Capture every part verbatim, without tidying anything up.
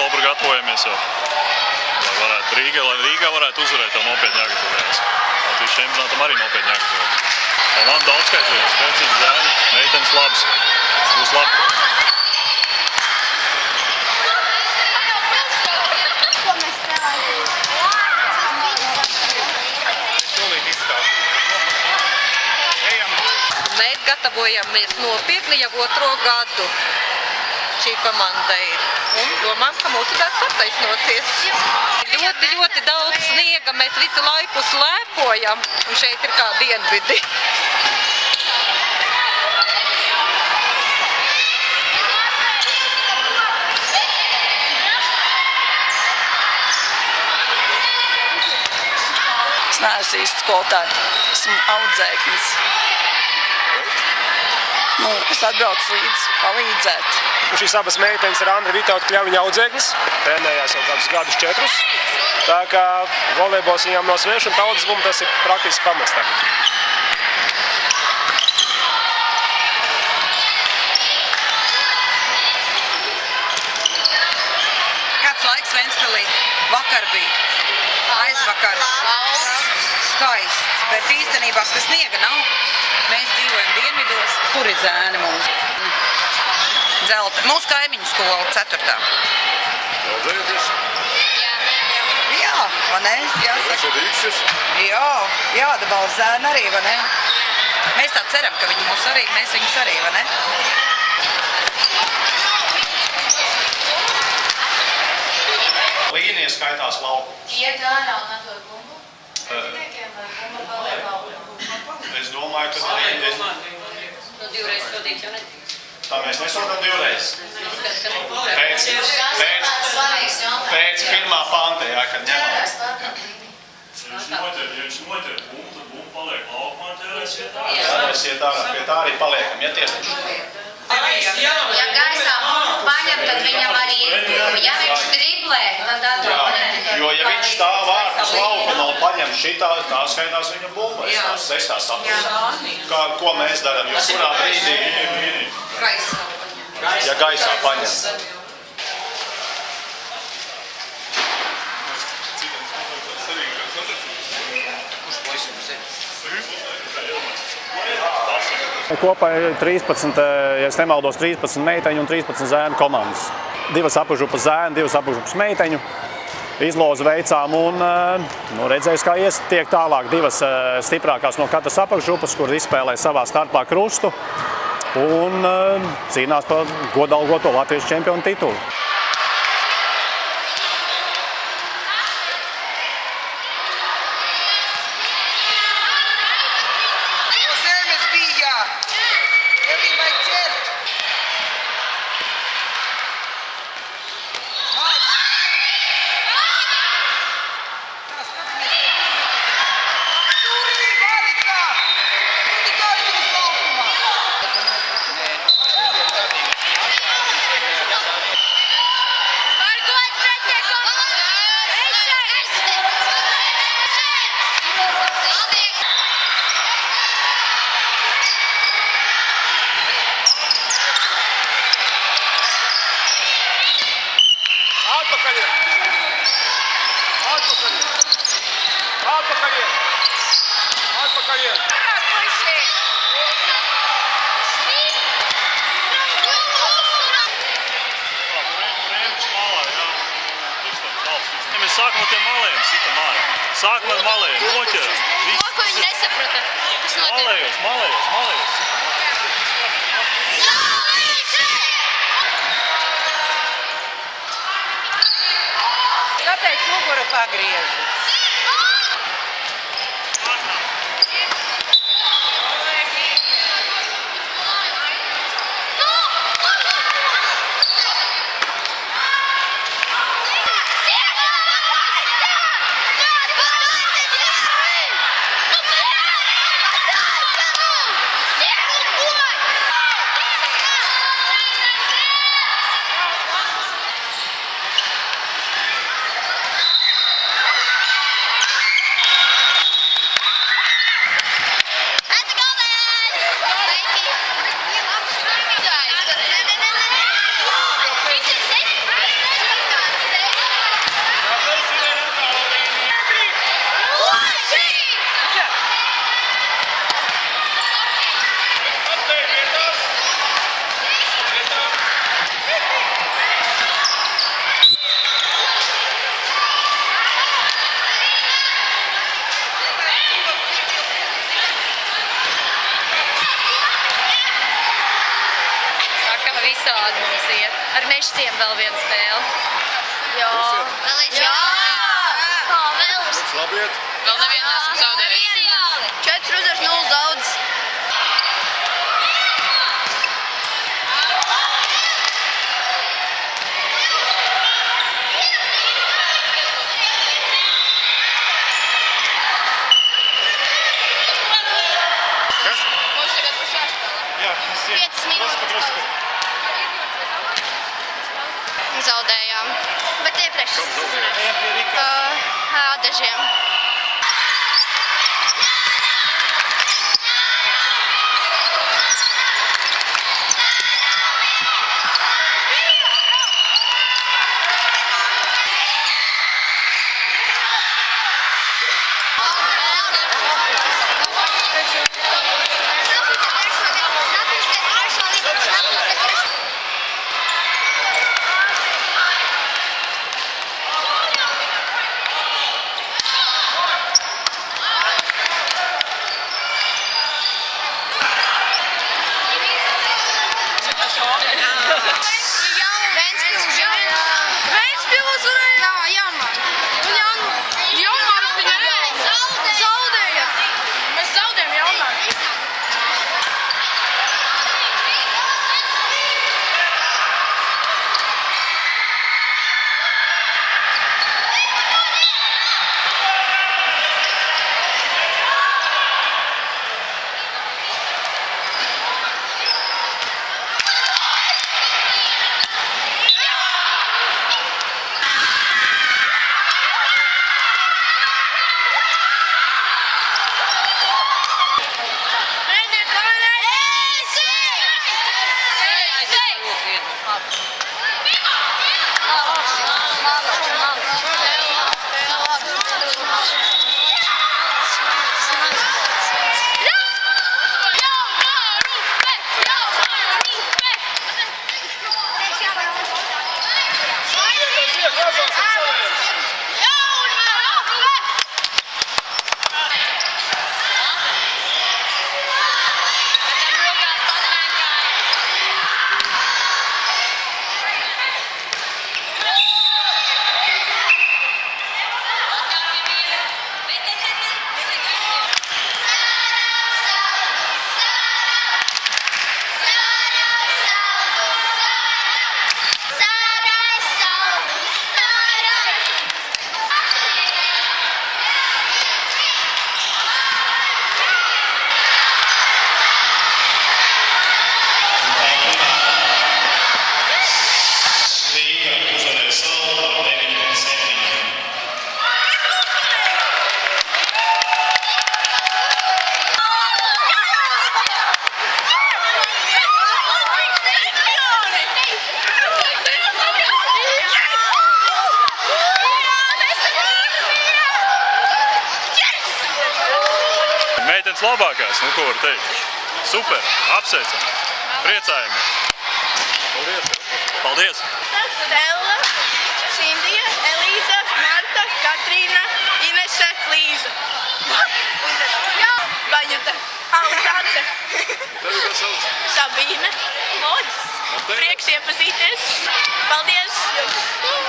oktobra gatavojamies jau. Lai varētu Rīgā, lai Rīgā varētu uzvarēt, jau nopietni jāgatavojas. Latvijas čempionātam arī nopietni jāgatavojas. Komanda daudzskaitlīga, spēcīga zēni, meitenes labs. Būs labi. Mēs gatavojamies nopietni jau otro gadu. Šī komanda ir. Un domājam, ka mūsu darbs attaisnosies. Ļoti, ļoti daudz sniega, mēs visu laiku slēpojam. Un šeit ir kā dienvidi. Es neesmu īsti skolotāji. Esmu audzēknis. Nu, es atbraucu līdz palīdzēt. Šīs abas meitenes ir Andra Vitauta Kļaviņa audzēknis. Trenējās jau kādus gadus četrus. Tā kā volejbols viņām nav svešs un tautas bumba tas ir praktiski pamestā. Kāds laiks Ventspilī? Vakar bija. Aizvakar. Skaists. Bet īstenībā, ka sniega nav. Mēs dzīvojam dienvidos. Tur ir zēni mums. Dzelta. Mūsu kaimiņu skola, ceturtā. Daudzējoties? Jā, vai ne? Jāsaka. Jā, jāatbalsta zēni arī, vai ne? Mēs tā ceram, ka viņi mūs arī, mēs viņus arī, vai ne? Līnija skaitās lauku. Iet ārā un atdod bumbu? Pretiniekiem vai bumbu paliek laukumā? Es domāju, ka arī... Nu, divreiz sodīt jau netiks. Tā mēs nesodām divreiz. Pēc, pēc, pēc pirmā panta, jā, kad ņemam. Ja viņš noķer bumbu, tad bumbu paliek laukumā, ķērēs iet ārā. Ķērēs iet ārā, pie tā arī paliekam, ja tiesniši. Ja gaisā bumbu paņem, tad viņam arī ir bumbu. Ja viņš driblē, tad atdod. Jo, ja viņš stāv ārpus laukuma un paņem šitā, tā skaitās viņa bumba. Es tās, es tās saprotu. Kā, ko mēs darām, jo kurā brīdī... Gaisā. Ja gaisā paņem. Kopā ir trīspadsmit, ja es nemaldos, trīspadsmit meiteņu un trīspadsmit zēnu komandas. Divas apakšgrupas zēnu, divas apakšgrupas meiteņu. Izlozi veicām un nu, redzējis, kā ies tiek tālāk. Divas stiprākās no katras apakšgrupas, kur izspēlē savā starpā krustu un cīnās par godalgoto Latvijas čempionu titulu. Mēs sākam ar tiem malējiem, sitam ārā. Sākam ar malējiem, noķeram. To, ko viņi nesaprata. Kas notiek? Malējos, malējos, malējos. Kāpēc muguru pagriežu? visādi mums iet. Ar mešciem vēl viena spēle. Jā. Jā! Kā vēl? Labi iet. Vēl nevienu esam zaudējuši. četri uzvaras, nulle zaudz. Mums tagad būs jāspēlē. Jā, es zinu. piecas minūtes. Drusku, Zaudējām. Bet iepriekš es uzvarēju. Ejam pie Rika. Ādažiem. Meitenes labākās, nu ko var teikt. Super, apsveicam, priecājamies. Paldies. Paldies. Stella, Sindija, Elīza, Marta, Katrīna, Inese, Līza. Jā, Baņuta, Altante. Tevi kā sauc? Sabīne, Loģis. Prieks iepazīties. Paldies jums.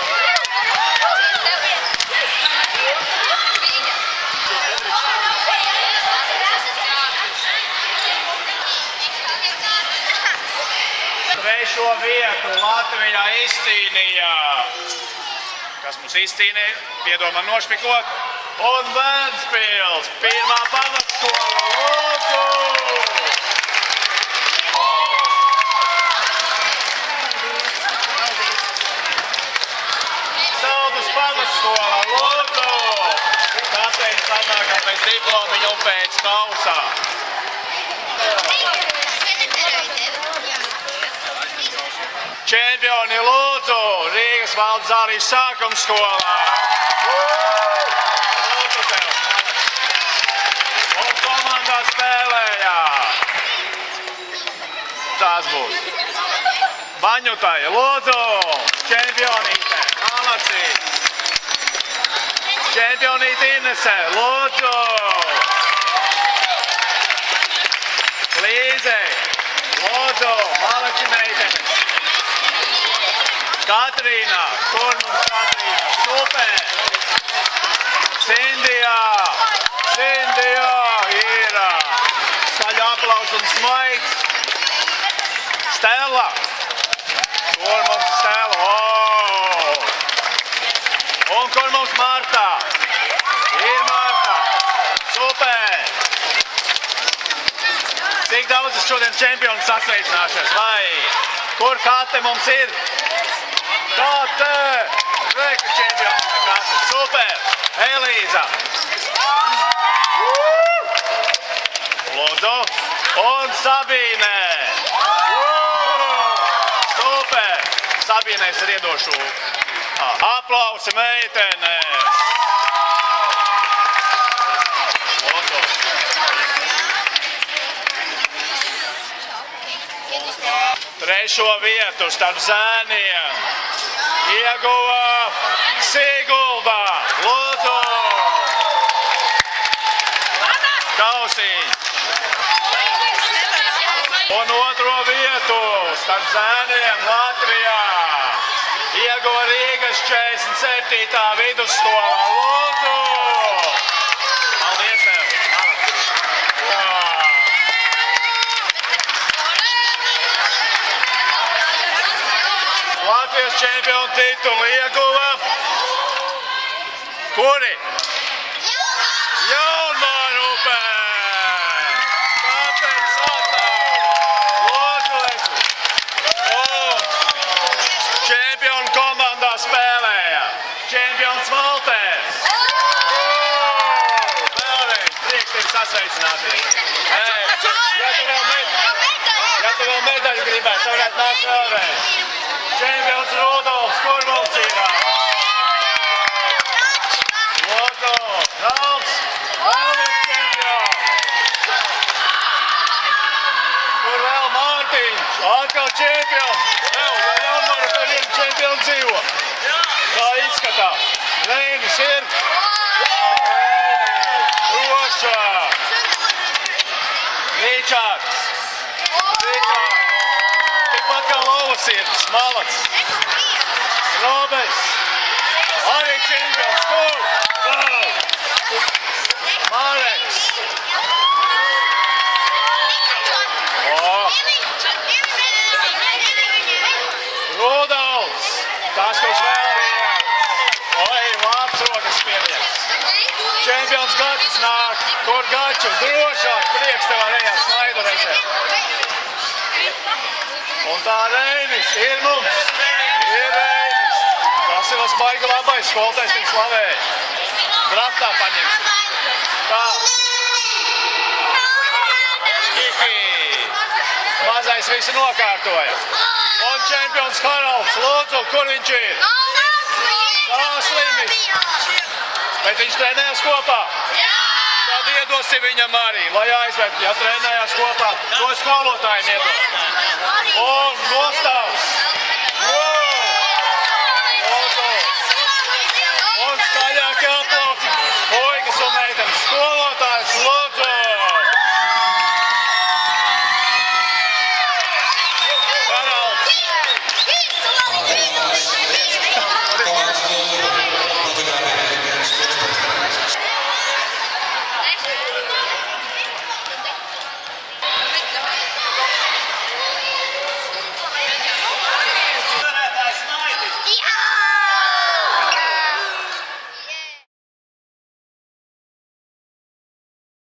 Trešo vietu Latvijā izcīnīja. Kas mums izcīnīja? Piedod man nošpikot. Un Ventspils, pirmā pamatskola. Lūdzu! Saldus pamatskola. Lūdzu! Tāpēc sanākātais diplomiņu pēc kausā. Čempioni lūdzu, Rīgas valdes Zārijas sākums skolā. Lūdzu tev. Un komandā spēlējā. Tās būs. Baņutai, lūdzu, čempionīte, malacīs. Čempionīte Inese, lūdzu. Līzei, lūdzu, malači meitenes. Katrīna. Kur mums Katrīna? Super. Sindijā. Sindijā ir. Skaļu aplaus un smaids. Stella. Kur mums Stella? Oh. Un kur mums Marta? Ir Marta. Super. Cik daudz šodien čempionu sasveicināšies? Vai? Kur Kate mums ir? Kate! Reikas čempionu Kate. Super! Elīza! Lūdzu! Un Sabīne! Super! Sabīnēs ir iedošu. Aplausi meitenēs! Lūdzu! Trešo vietu starp zēniem ieguva Sigulda. Lūdzu! Kausiņš. Un otro vietu starp zēniem Latvijā ieguva Rīgas četrdesmit septītā vidusskola. Lūdzu! Paldies tev! Latvijas čempionu titulu ieguva. Kuri? Jaunmārupē! Kāpēc atnāk? Lūdzu, Leci! Un čempionu komandā spēlēja čempions Valters. Vēlreiz, prieks tevi sasveicināties. Ei, ja tu vēl ja tu vēl medaļu gribētu, varētu nākt vēlreiz. Čempions Rudolfs, kur mums ir? Lūdzu, Ralfs, vēl viens čempions. Kur vēl Mārtiņš, atkal čempions. Vēl, vēl Jaunmaru, ka viena čempiona dzīvo. Kā izskatās? Reinis ir? Reinis, Roša. Ričārds. Ričārds. Tikpat kā Lovasirds, Malacs. Robes. Arī čempions. Kur? Wow. Mareks. O. Rudolfs. Tas, kurš vēl bija. Oi, labs rokas pieviens. Čempions Gačs nāk. Kur Gaču? Drošāk. Prieks tev arējā snaidu redzēt. Un tā Reinis ir mums. Ir Reinis. Tas ir mums baigi labais. Skoltais viņu slavēja. Draftā paņemsim. Tā. Kiki. Mazais visu nokārtoja. Un čempions Haralds. Lūdzu, kur viņš ir? Sāslimis. Bet viņš trenējās kopā? Tad iedosi viņam arī, lai aizved, ja trenējās kopā. To skolotājiem iedod. Un